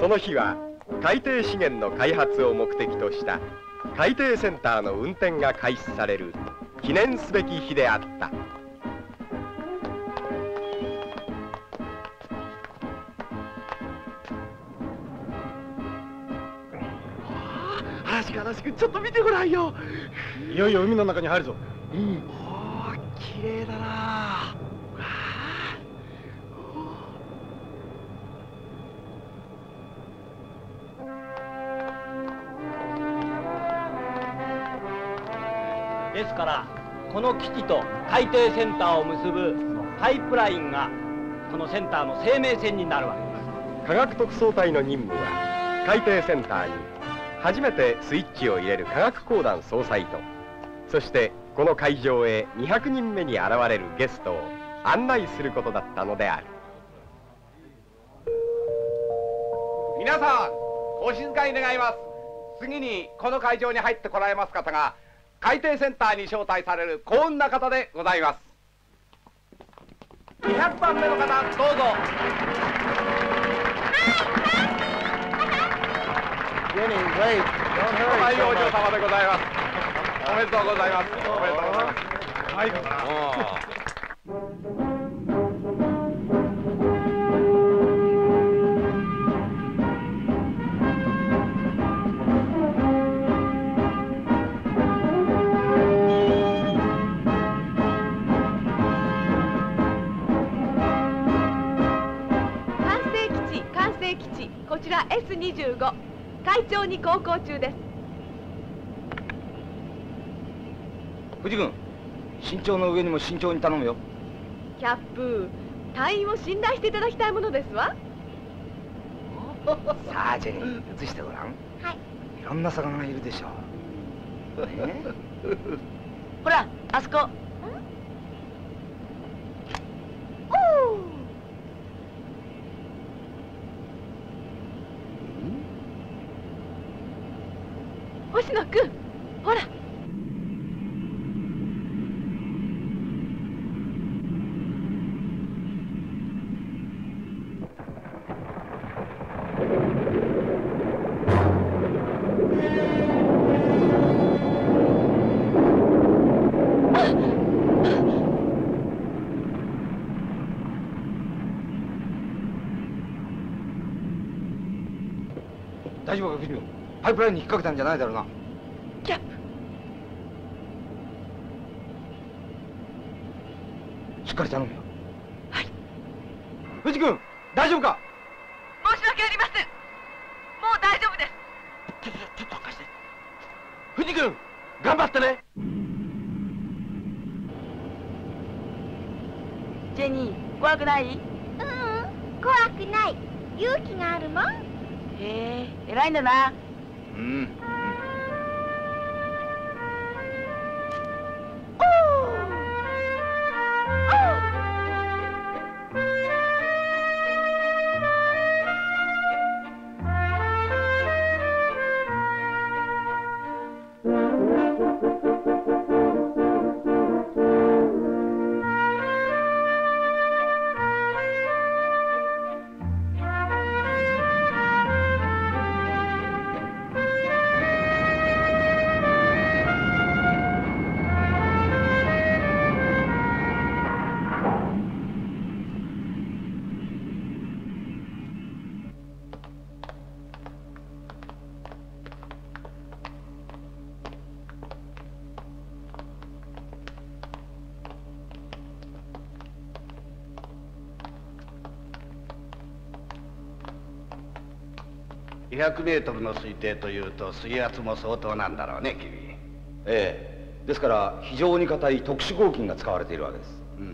の日は海底資源の開発を目的とした海底センターの運転が開始される記念すべき日であった。 嵐君、ちょっと見てごらんよ。 いよいよ海の中に入るぞ。 おお、綺麗だな。 ですからこの基地と海底センターを結ぶパイプラインがこのセンターの生命線になるわけです。 科学特捜隊の任務は海底センターに初めてスイッチを入れる科学公団総裁と、そしてこの会場へ200人目に現れるゲストを案内することだったのである。 皆さん、お静かに願います。次にこの会場に入ってこられます方が海底センターに招待される幸運な方でございます。200番目の方、どうぞ。はい、お嬢様でございます。おめでとうございます。おめでとうございます。はい。 こちら S25 海上に航行中です。 藤君、慎重の上にも慎重に頼むよ。 キャップ、隊員を信頼していただきたいものですわ。 さあジェニー、映してごらん。はい。いろんな魚がいるでしょう。 ほら、あそこ。星野君、ほら。 大丈夫か、藤君。パイプラインに引っ掛けたんじゃないだろうな。 キャップ、しっかり頼むよ。 はい。 藤君、大丈夫か。 申し訳ありません。もう大丈夫です。 ちょっと貸して。藤君、頑張ってね。 ジェニー、怖くない？ ううん、怖くない。勇気があるもん。 へえ、偉いんだな。 うん。 200メートルの推定というと水圧も相当なんだろうね、君。 ええ、ですから非常に硬い特殊合金が使われているわけです。 うん。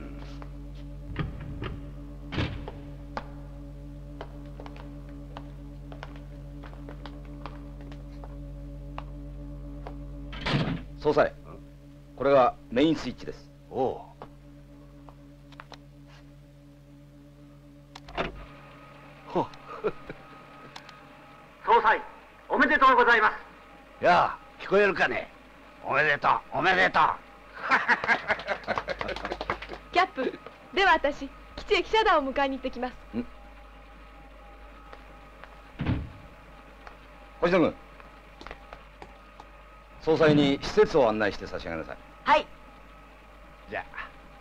総裁、これがメインスイッチです。 おお。 総裁、おめでとうございます。 やあ、聞こえるかね。おめでとう、おめでとう。 キャップ、では私、基地へ記者団を迎えに行ってきます。 星野君、総裁に施設を案内して差し上げなさい。 はい。 じゃあ。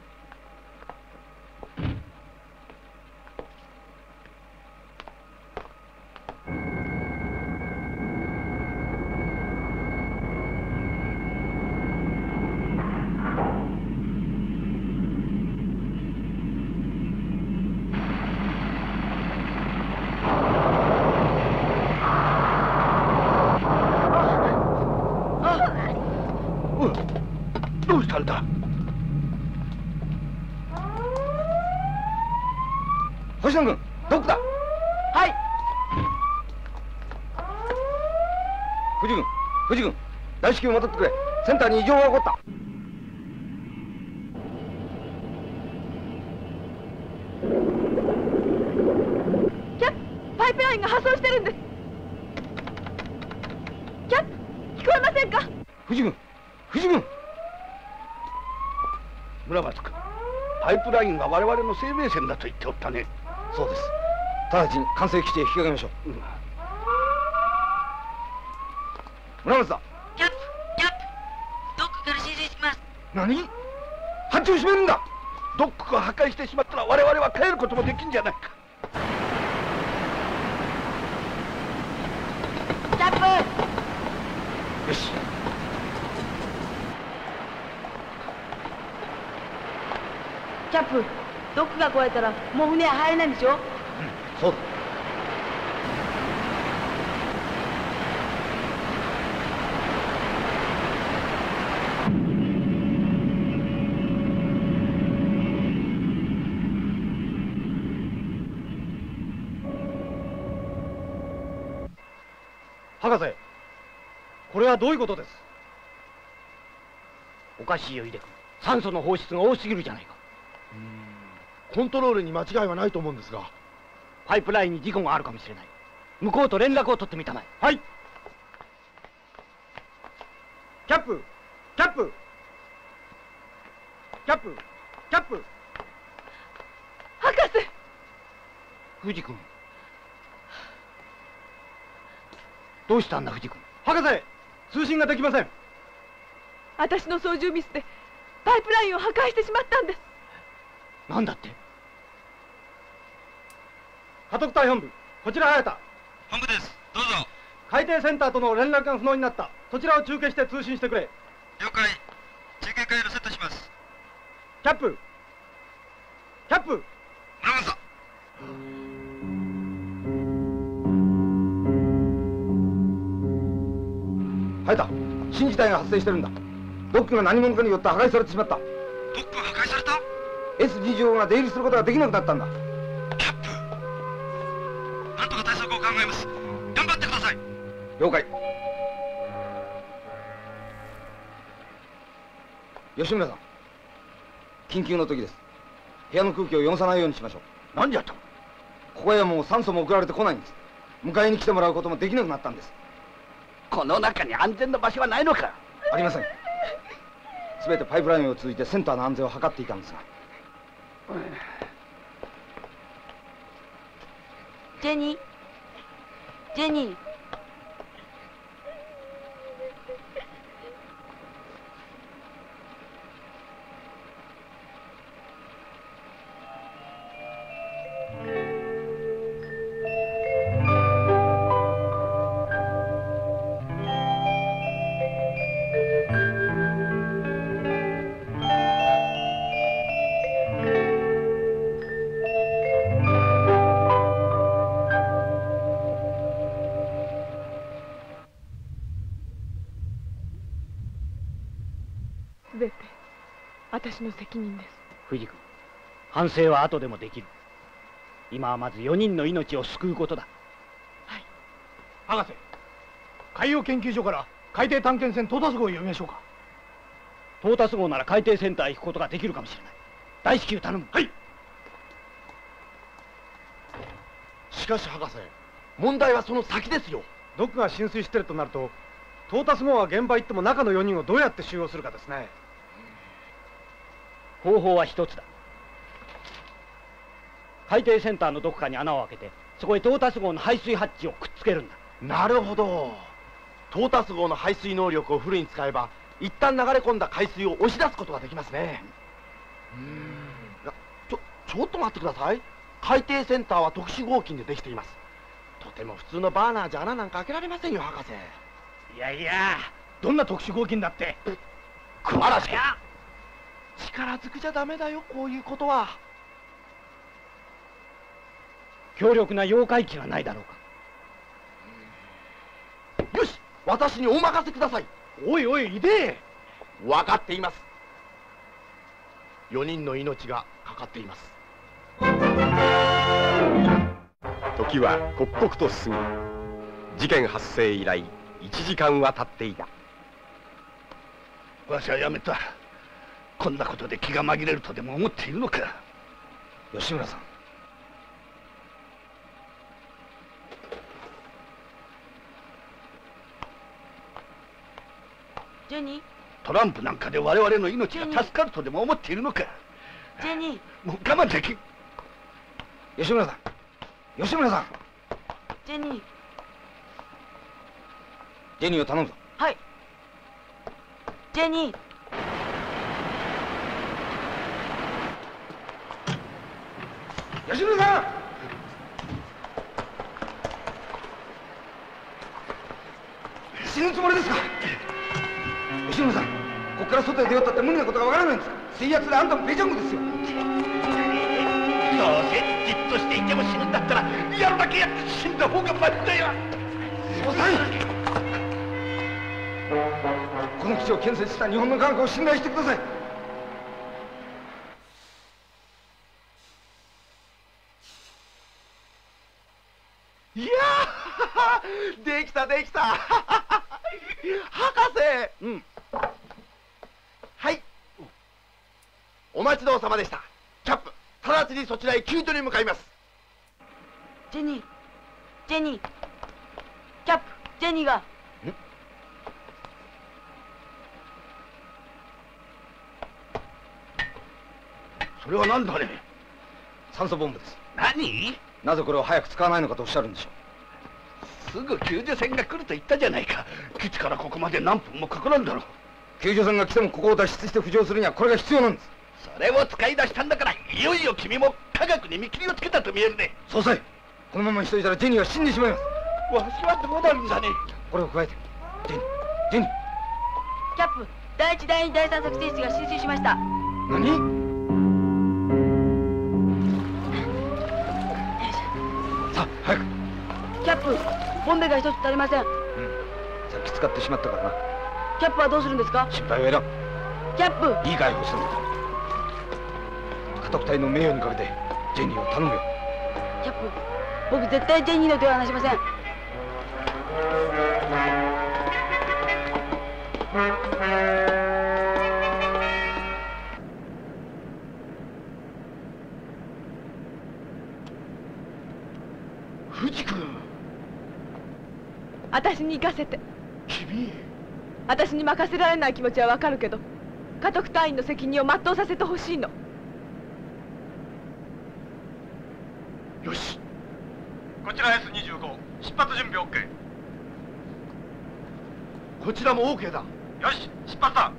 どうしたんだ。 星野君、どこだ。 はい。 藤君、大至急戻ってくれ。センターに異常が起こった。 キャップ、パイプラインが破損してるんです。キャップ、聞こえませんか。 藤君。 村松君、パイプラインが我々の生命線だと言っておったね。 そうです。直ちに管制基地へ引き上げましょう。村松だ。 キャップ、ドックから指示します。 何？ハッチを閉めるんだ。 ドックが破壊してしまったら我々は帰ることもできんじゃないか。 キャップ。 よし。 キャップ、ドックが壊れたらもう船は入れないんでしょ。 そうだ。 博士、これはどういうことです。 おかしいよ、井出君。 酸素の放出が多すぎるじゃないか。 コントロールに間違いはないと思うんですが。 パイプラインに事故があるかもしれない。向こうと連絡を取ってみたまえ。はい。キャップ。 博士。 藤君、どうしたんだ藤君。 博士、通信ができません。 私の操縦ミスでパイプラインを破壊してしまったんです。 なんだって。 家督隊本部、こちら早田。 本部です。どうぞ。 海底センターとの連絡が不能になった。そちらを中継して通信してくれ。 了解。中継回路セットします。 キャップ。 村松だ。 早田、新事態が発生してるんだ。ドックが何者かによって破壊されてしまった。 ドックが破壊された？ S25 が出入りすることができなくなったんだ。 キャップ、なんとか対策を考えます。頑張ってください。 了解。吉村さん、緊急の時です。部屋の空気を汚さないようにしましょう。 何じゃと？ ここへはもう酸素も送られてこないんです。迎えに来てもらうこともできなくなったんです。 この中に安全な場所はないのか？ ありません。すべてパイプラインを通じてセンターの安全を図っていたんですが。 ジェニー。すべて私の責任です。 藤君、反省は後でもできる。今はまず4人の命を救うことだ。 はい。 博士、海洋研究所から海底探検船トータス号を呼びましょうか。 トータス号なら海底センターへ行くことができるかもしれない。大至急頼む。 はい。しかし博士、問題はその先ですよ。ドックが浸水してるとなると、トータス号は現場行っても中の4人をどうやって収容するかですね。 方法は一つだ。海底センターのどこかに穴を開けて、そこへトータス号の排水ハッチをくっつけるんだ。 なるほど。トータス号の排水能力をフルに使えば一旦流れ込んだ海水を押し出すことができますね。いやちょっと待ってください。海底センターは特殊合金でできています。とても普通のバーナーじゃ穴なんか開けられませんよ、博士。 いやいや、どんな特殊合金だって熊らしく力ずくじゃダメだよ、こういうことは。 強力な妖怪機はないだろうか。 よし、私にお任せください。 おいおい、いで分かっています。4人の命がかかっています。 時は刻々と過ぎ、事件発生以来1時間は経っていた。 わしはやめた。こんなことで気が紛れるとでも思っているのか。 吉村さん、 ジェニー、 トランプなんかで我々の命が助かるとでも思っているのか。 ジェニー、 もう我慢できん。 吉村さん、吉村さん、 ジェニー。 ジェニーを頼むぞ。 はい。ジェニー。 吉村さん、死ぬつもりですか？吉村さん、ここから外へ出ようったって無理なことがわからないんですか？水圧であんたもペチャンコですよ。 どうせじっとしていても死ぬんだったらやるだけやって死んだ方がましだよ。 そうさん、この基地を建設した日本の科学を信頼してください。 いやーできたできた博士。はい、お待ちどうさまでした。キャップ、直ちにそちらへ救助に向かいます。 ジェニー、ジェニー。キャップ、ジェニーが。 それは何だね。 酸素ボンブです。 何？ なぜこれを早く使わないのかとおっしゃるんでしょう。すぐ救助船が来ると言ったじゃないか。基地からここまで何分もかからんだろう。 救助船が来てもここを脱出して浮上するにはこれが必要なんです。 それを使い出したんだから、いよいよ君も科学に見切りをつけたと見えるね。 総裁、このままにしといたらジェニーは死んでしまいます。 わしはどうなるんだね。 これを加えて、ジェニー、ジェニー。 キャップ、第1、第2、第3作戦室が浸水しました。 何？さあ、早く。 キャップ、ボンベが一つ足りません。 さっき使ってしまったからな。 キャップはどうするんですか？ 心配はいらん。 キャップ、 いい解放するんだ。家督隊の名誉にかけてジェニーを頼むよ。 キャップ、僕絶対ジェニーの手を離しません。 藤君。 私に行かせて。 君。 私に任せられない気持ちはわかるけど、家督隊員の責任を全うさせてほしいの。 よし。 こちら S25、出発準備 OK。 こちらも OK だ。 よし、出発だ。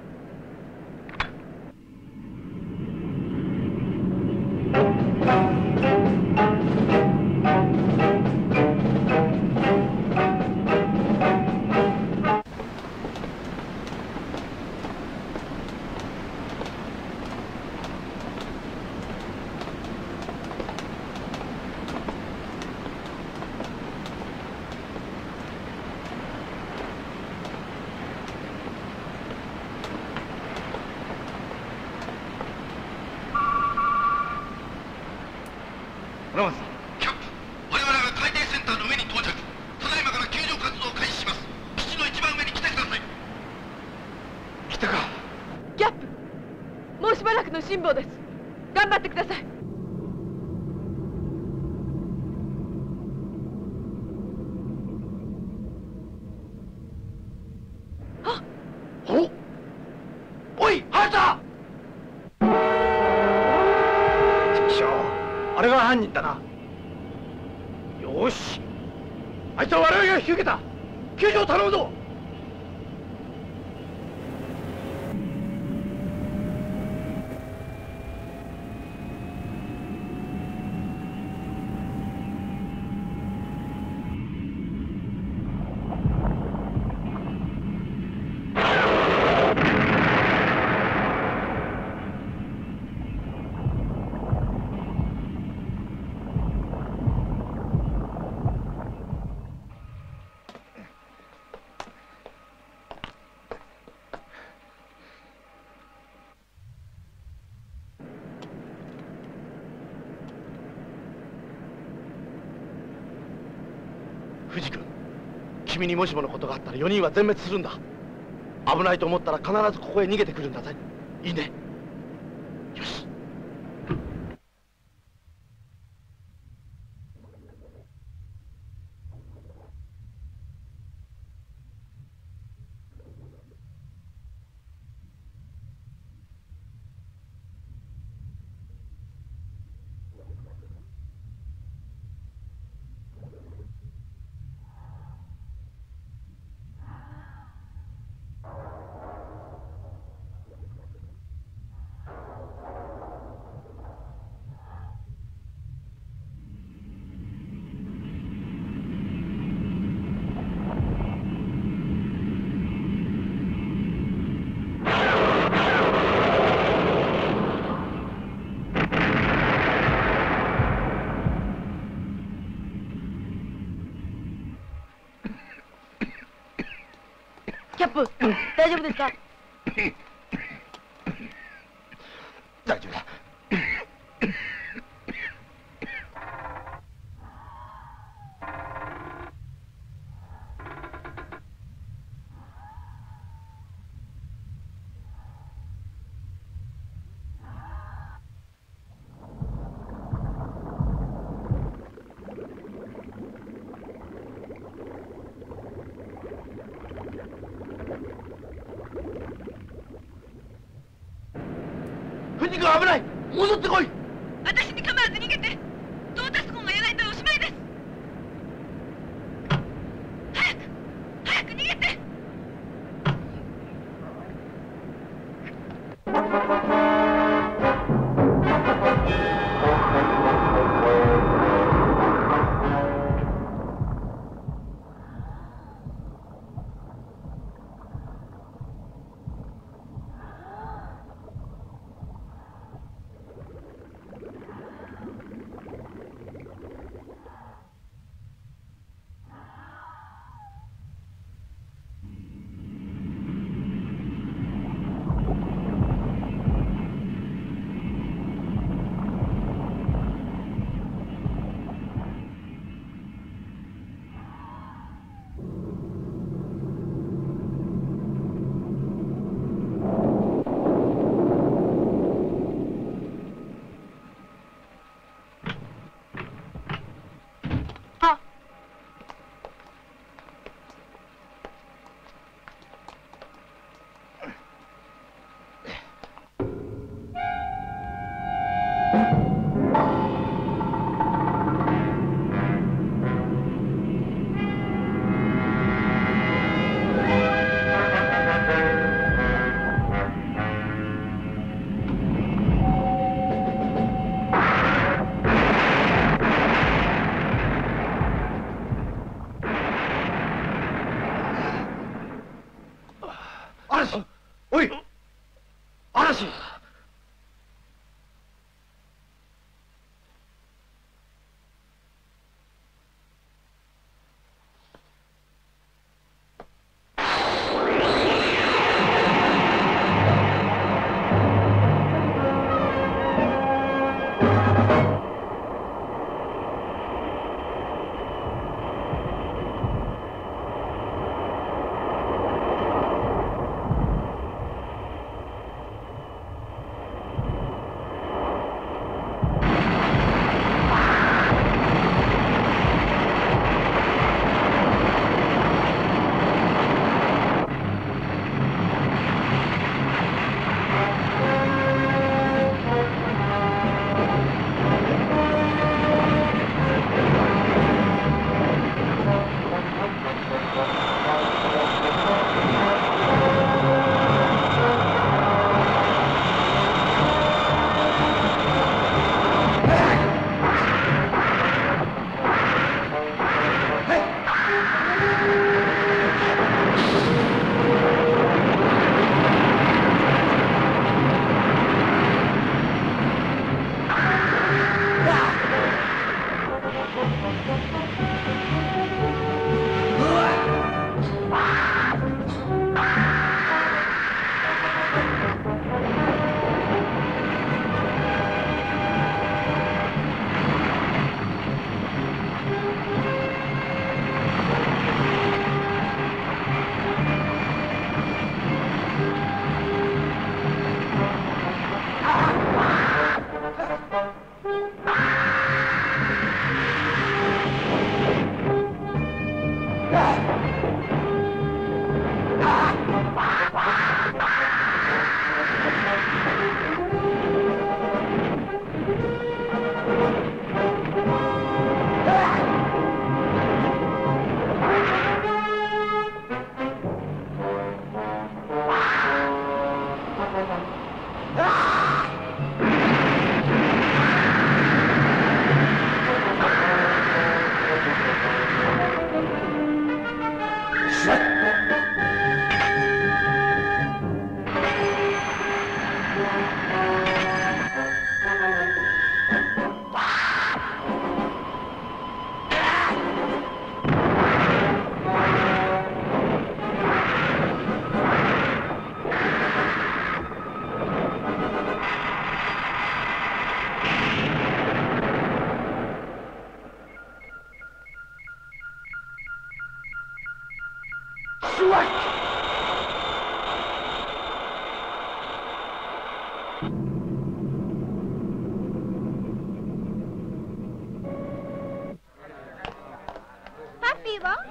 キャップ、我々は海底センターの上に到着。ただいまから救助活動を開始します。基地の一番上に来てください。 来たか。 キャップ、もうしばらくの辛抱です。頑張ってください。 おい、早田！ あれが犯人だな。よし、 あいつは我々が引き受けた。救助を頼むぞ。藤君、君にもしものことがあったら4人は全滅するんだ。危ないと思ったら必ずここへ逃げてくるんだぜ。いいね。よし。 キャップ、大丈夫ですか？ 大丈夫だ。藤君危ない。戻ってこい。 私に構わず逃げて。トータスコンがやられたらおしまいです。早く逃げて。おい、嵐。 ハッピーは？あ、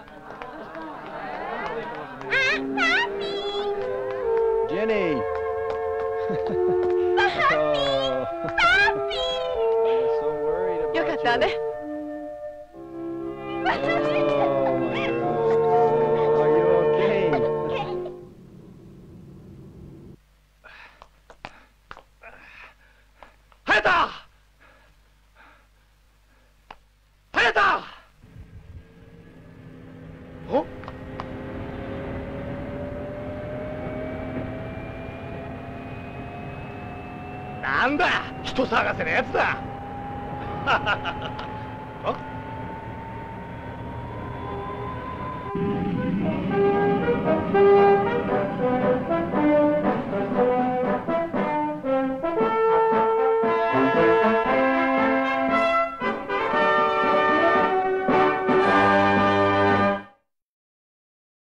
ハッピー。 ジェニー。 ハッピー。ハッピー。 よかったね。 早田！早田！お？なんだ人騒がせなやつだ。あ？